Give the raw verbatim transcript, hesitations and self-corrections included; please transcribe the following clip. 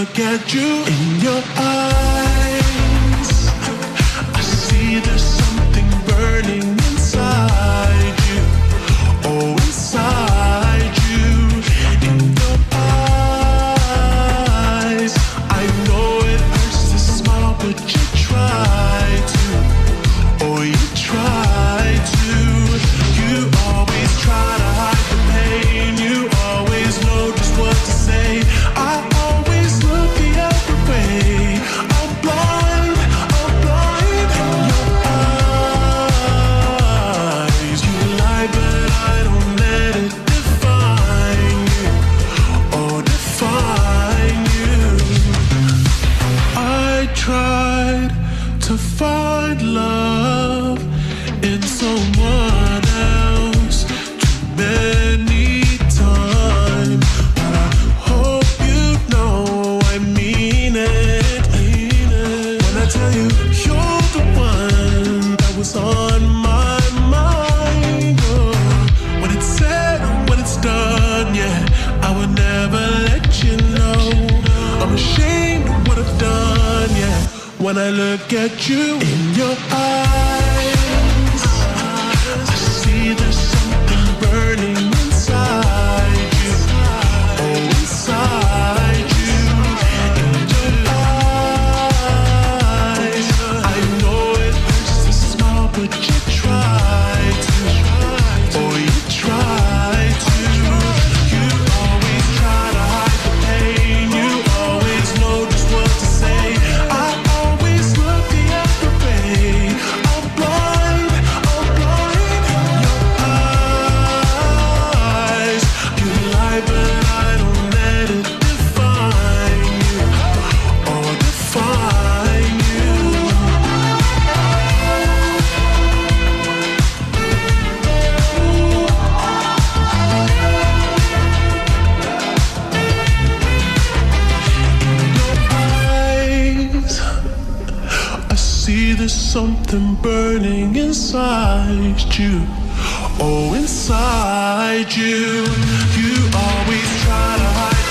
look at you in your eyes, I see there's something burning inside you. Oh, inside you, in your eyes. I know it hurts to smile, but you try to. Oh, you try to. You always try to hide the pain. You always know just what to say. I always look the other way. I'm blind, I'm blind in your eyes. You lie, but I don't let it define you. Oh, define you. I tried to find love in someone else too many times, but I hope you know I mean it, mean it. When I tell you you're the one that was on my mind, oh. When it's said and when it's done, yeah, I would never let you know. I'm ashamed of what I've done, yeah. When I look at you in your eyes, I see there's something burning inside you. Oh, inside you, in your eyes. I know it hurts to smile, but you try to. Oh, you try to. You always try to hide the pain. You always know just what to say. I always look the other way. I'm blind, I'm blind in your eyes. You lie, but I don't let it define you. Oh, define you. In your eyes, I see there's something burning inside you. Oh, inside you. You always try to hide